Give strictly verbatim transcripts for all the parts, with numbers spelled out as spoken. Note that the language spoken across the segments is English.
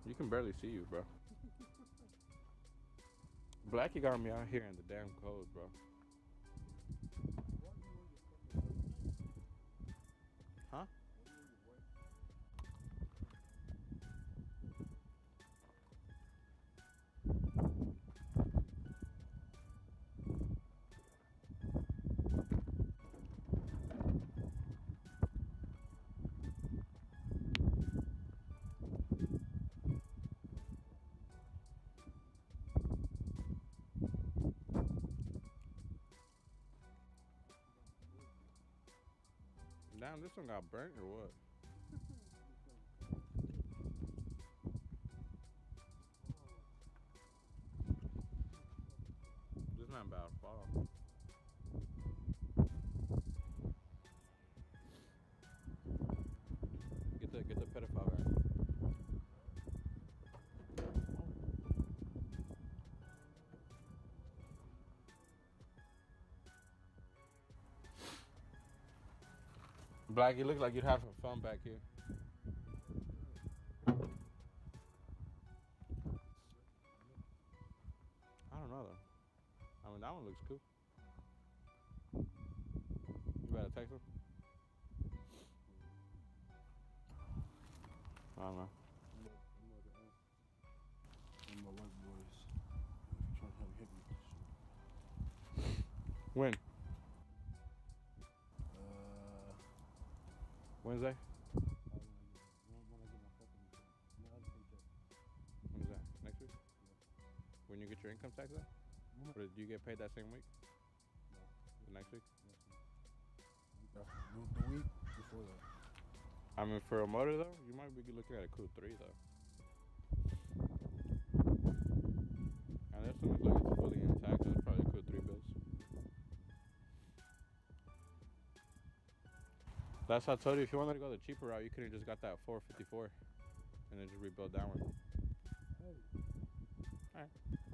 You can barely see you, bro. Blackie got me out here in the damn cold, bro. Huh? Damn, this one got burnt or what? This not about to fall. Get the get the pedophile guy. Black, you look like you'd have some fun back here. I don't know though. I mean, that one looks cool. You better text him. I don't know. And my white boys trying to help hit me with this shit. When? Uh, Wednesday? when I get my fucking my other paycheck. When is that? Next week? Yeah. When you get your income tax though? Mm-hmm. Or do you get paid that same week? No. The next week? The, the week before that. I mean, for a motor though, you might be looking at a cool three though. And this one looks like it's fully intact, so it's probably a cool three bills. That's how I told you, if you wanted to go the cheaper route, you could have just got that four fifty-four and then just rebuild that one. Hey. Alright.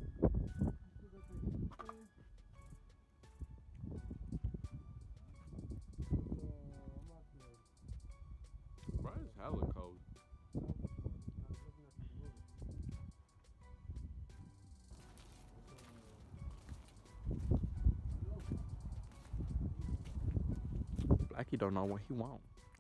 Bro, it's hella cold. Blackie don't know what he want.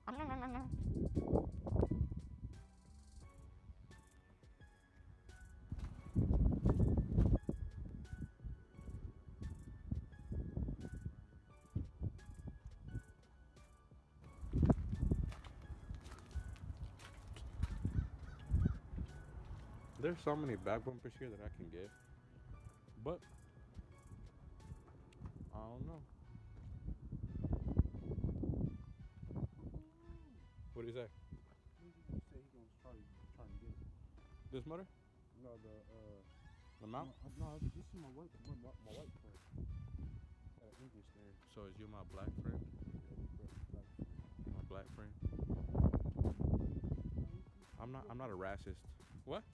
There's so many back bumpers here that I can get, but I don't know. What do you say? He said he gonna try trying to get it. This motor? No, the uh, The mount? No, no, this is my white my, my, my white friend. Got an English there. So is you my black friend? Yeah, black friend. My black friend. I'm not. I'm not a racist. What?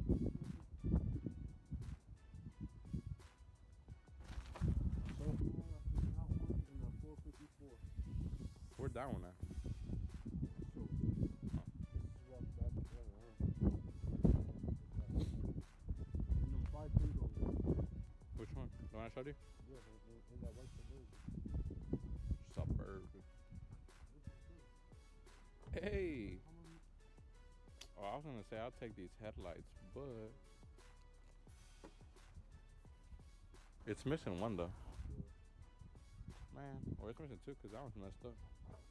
Where'd that one at? Which one? The one I showed you? Yeah, in, in that white Suburban. Suburban. Hey! Oh, I was gonna say I'll take these headlights, but it's missing one though. Man, or it's missing two because that one's messed up.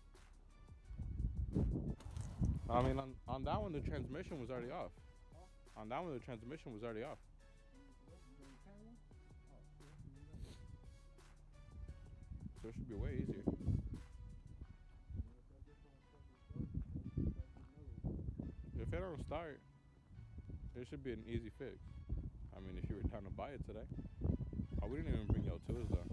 I mean, on, on that one, the transmission was already off. On that one, the transmission was already off. So it should be way easier. If it don't start, it should be an easy fix. I mean, if you were down to buy it today. Oh, we didn't even bring your tools though.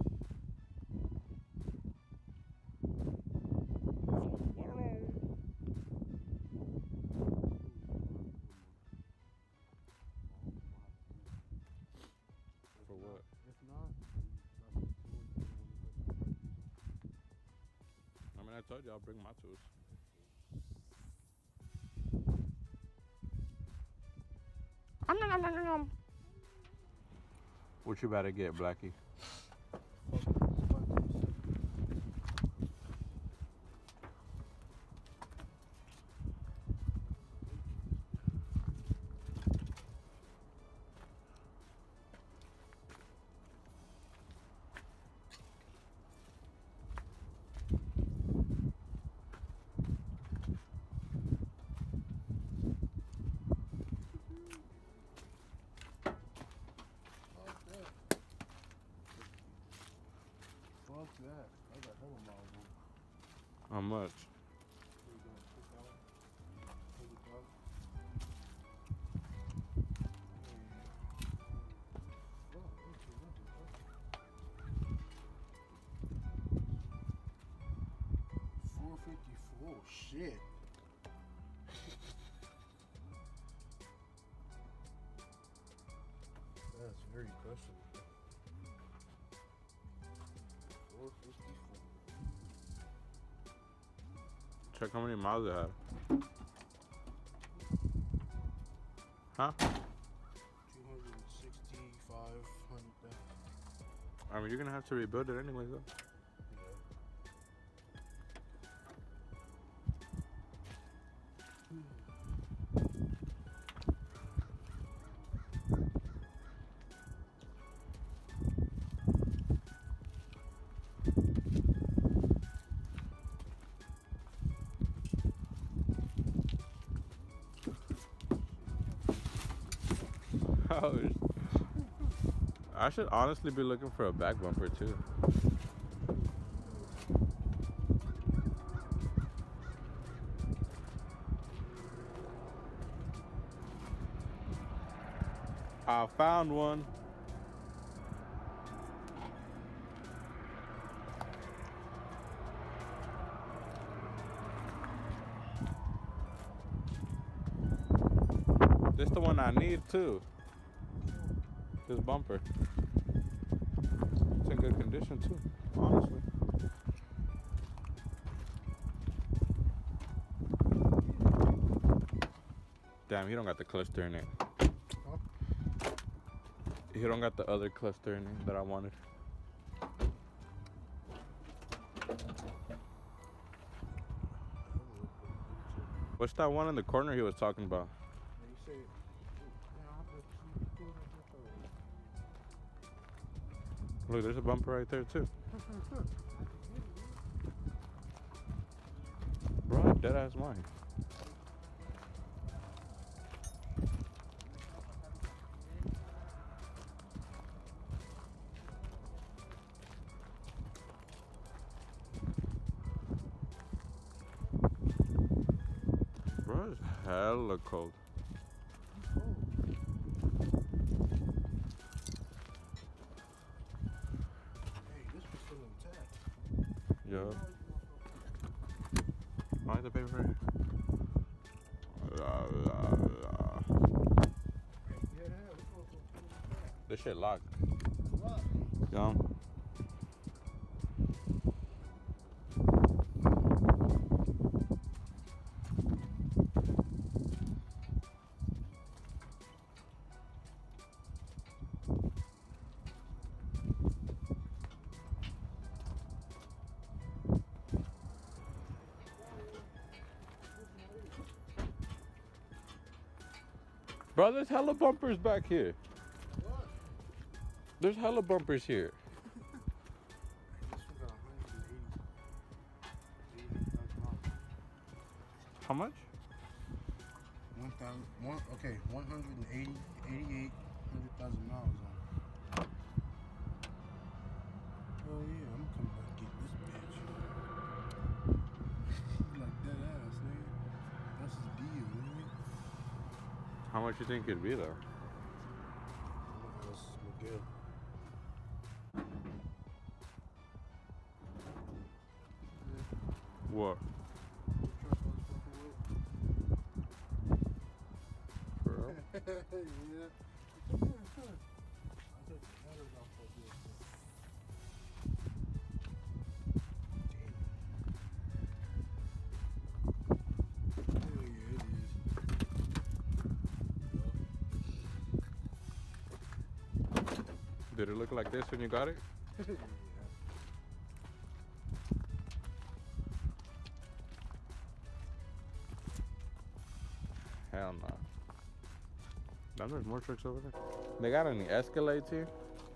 For what? If not, I mean, I told you I'll bring my tools. What you about to get, Blackie? Fuck that. I got hella miles on. How much? four fifty-four. Oh, shit. That's very questionable. four fifty-four. Check how many miles it had. Huh? two hundred sixty-five hundred. I mean, you're gonna have to rebuild it anyways, though. Oh, I should honestly be looking for a back bumper too. I found one. This the one I need too. This bumper. It's in good condition too, honestly. Damn, he don't got the cluster in it. Huh? He don't got the other cluster in it that I wanted. What's that one in the corner he was talking about? Look, there's a bumper right there too. Bro, dead ass mine. Bro, it's hella cold. Yup. I like the paper right here. La, la, la. This shit locked. Yeah. Bro, there's hella bumpers back here. What? There's hella bumpers here. This one got one hundred eighty thousand miles. How much? One thousand, one, okay, one hundred eighty, eighty-eight hundred thousand miles on. Oh yeah, I'm coming back and get this bitch. Like that ass, nigga. That's the deal, nigga. How much you think it'd be though? That's Miguel. What? For real? Yeah. I took the batteries off that bitch. Damn. Hell yeah, it is. Did it look like this when you got it? Hell no. Nah. There's more trucks over there. They got any Escalades here?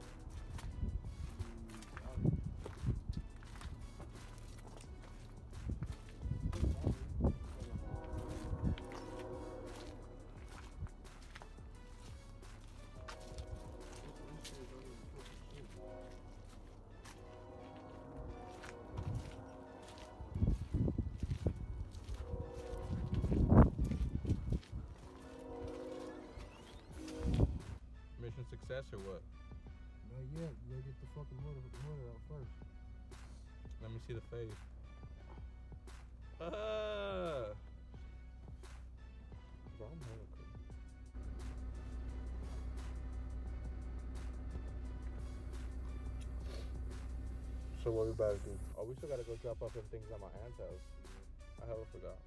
Mission success or what? Not yet. You gotta get the fucking motor, the motor out first. Let me see the face. Ah. Bro, I'm hella cool. So what we about to do? Oh, we still gotta go drop off some things at my aunt's house. I hella forgot.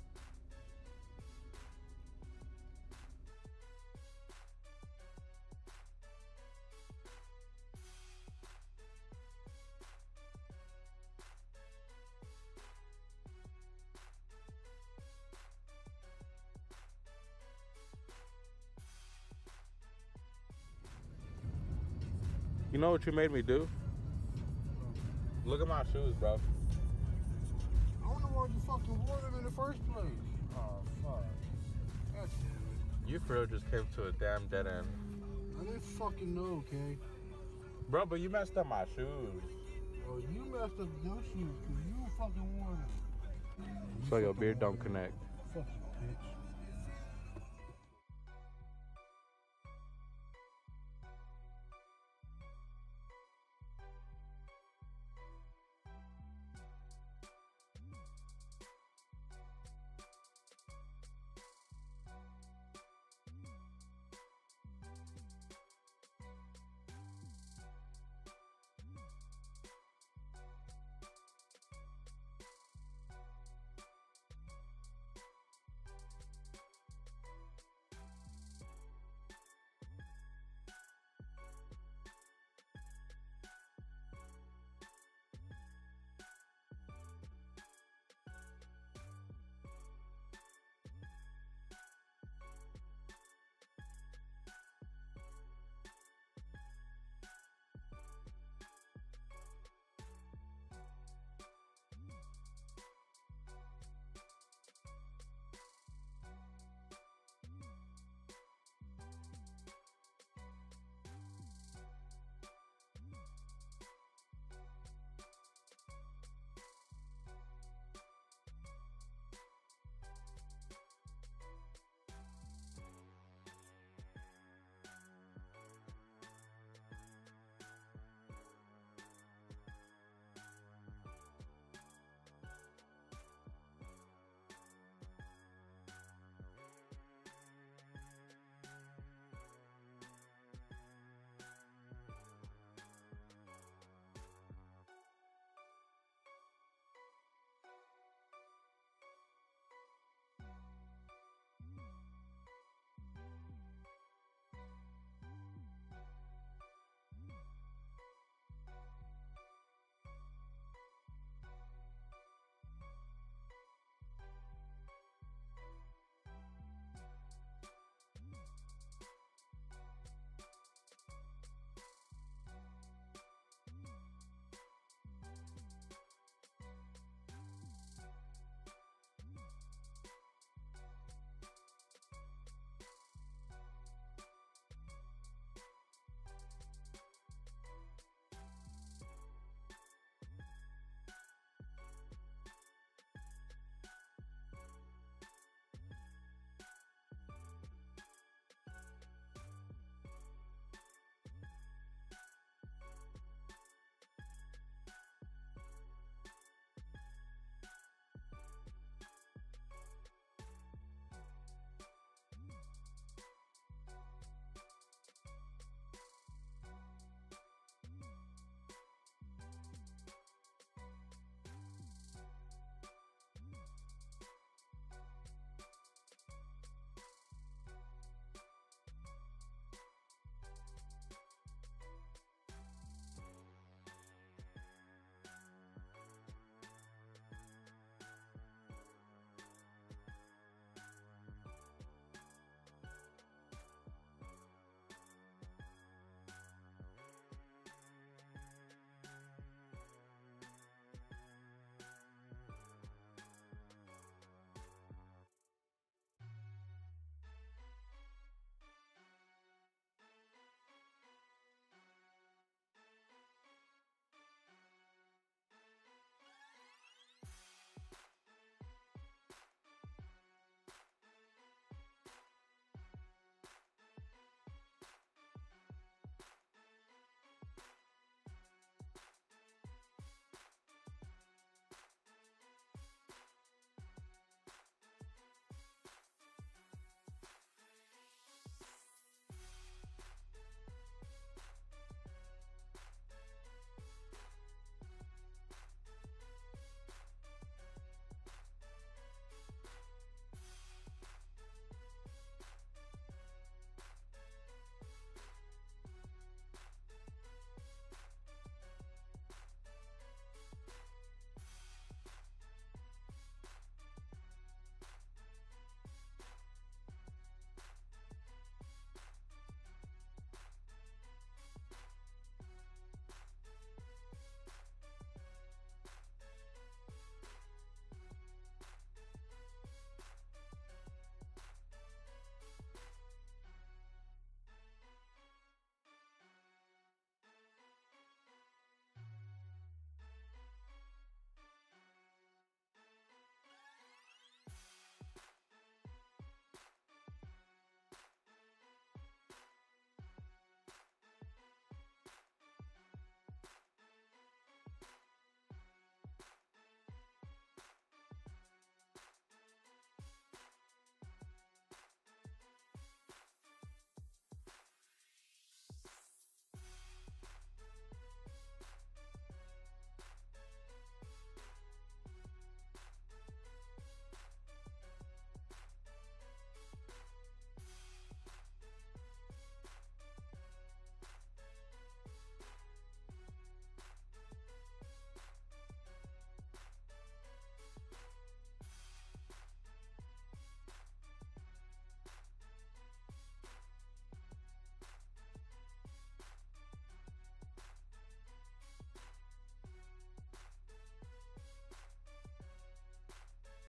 You know what you made me do? Look at my shoes, bro. I don't know why you fucking wore them in the first place. Oh, fuck. God damn it. You for real just came to a damn dead end. I didn't fucking know, okay? Bro, but you messed up my shoes. Oh, you messed up your shoes because you fucking wore them. So your beard don't connect. Fuck you, bitch.